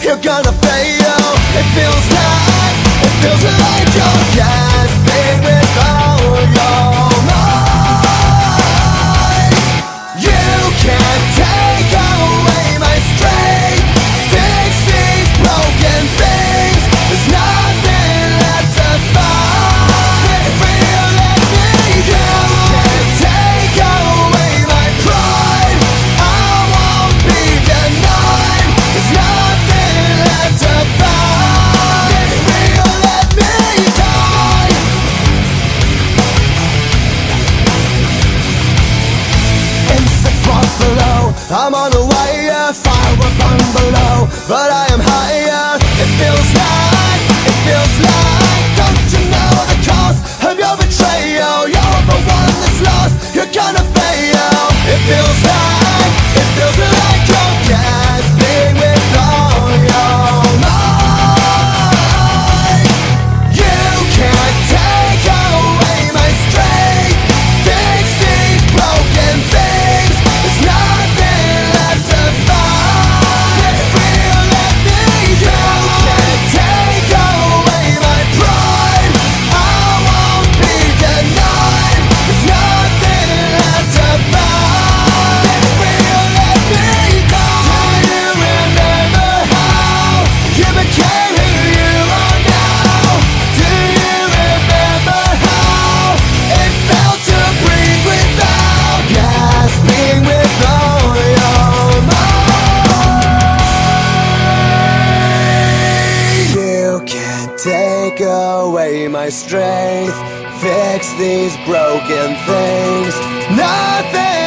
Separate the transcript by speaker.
Speaker 1: you're gonna fail. It feels like you're gasping with all your might. You can't take away my strength. Fix these broken things. There's nothing left to fight. If you let me go, can't take away my pride. I won't be denied. There's nothing left to fight. If you let me die. Insects walk below. I'm on the wire, fire will burn below, but I am higher. It feels like, don't you know the cost of your betrayal? You're the one that's lost, you're gonna fail. It feels like you're gasping with all your might. You can't take away my strength. Fix these broken things. There's nothing left to fight. If you let me go, can't take away my pride. I won't be denied. There's nothing left to fight. If you let me go. Do you remember how you became who you are now? Do you remember how it felt to breathe without gasping with all your might? You can't take away my strength. Fix these broken things. Nothing